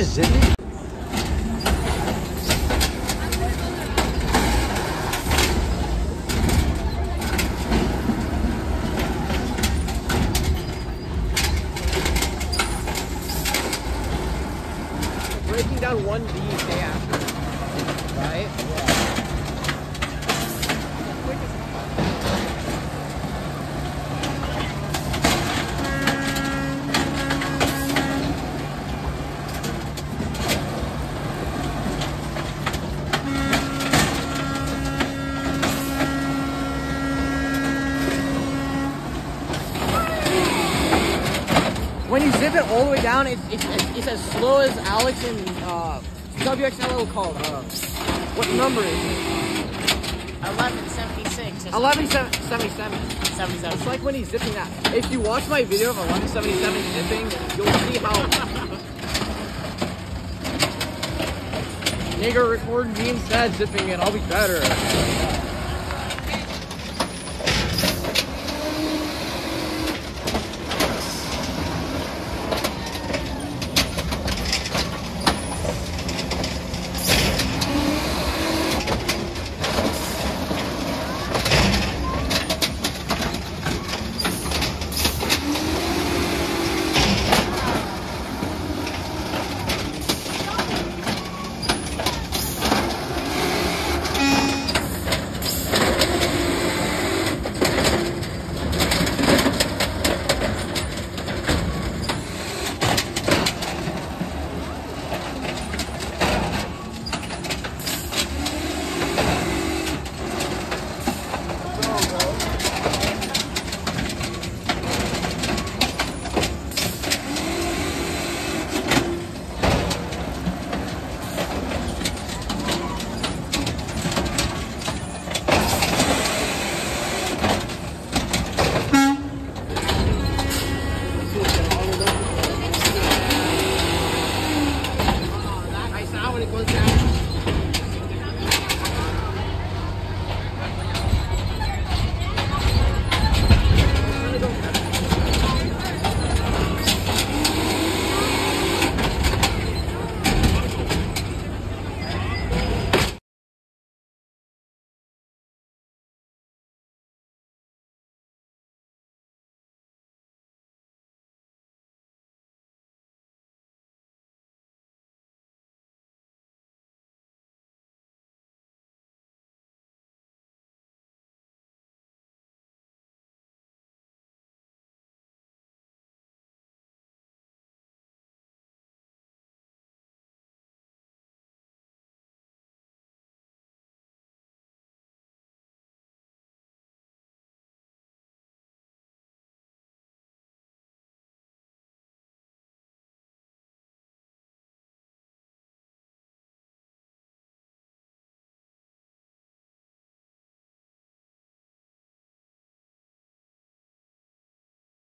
just zipping? Breaking down 1B day after, right? When you zip it all the way down, it's as slow as Alex and WXLO called. What number is it? 1176. 1177. 77. It's like when he's zipping that. If you watch my video of 1177 zipping, you'll see how nigga record me instead zipping it. I'll be better.